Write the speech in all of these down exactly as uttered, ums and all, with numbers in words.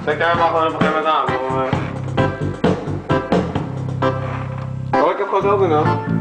Saya kaya ako na pakiramdam mo. Okay ka pag ako, no?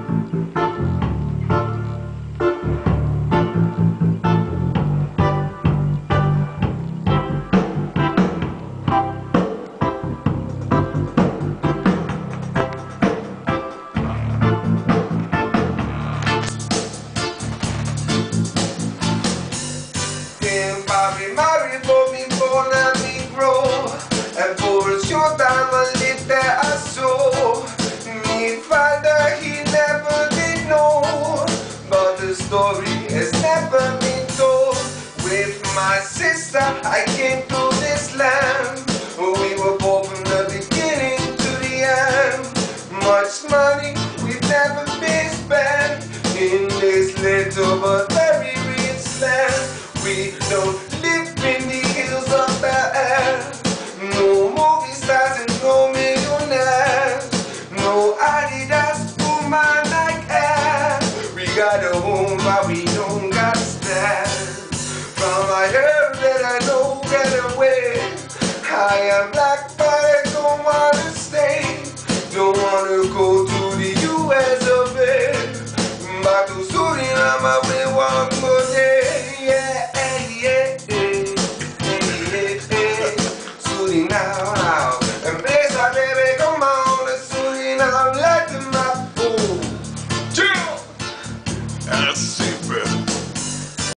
Papi married for me, born and me grow, and for a short time I lived there I saw. Me father he never did know, but the story has never been told. With my sister I came to this land, we were born from the beginning to the end. Much money we've never been spent in this little but very rich land. We don't live in the hills of the air, no movie stars and no millionaires, no Adidas, Puma, Nike Air. We got a home but we don't got stairs. From my hair that I don't get away, I am black but I don't wanna stay, don't wanna go to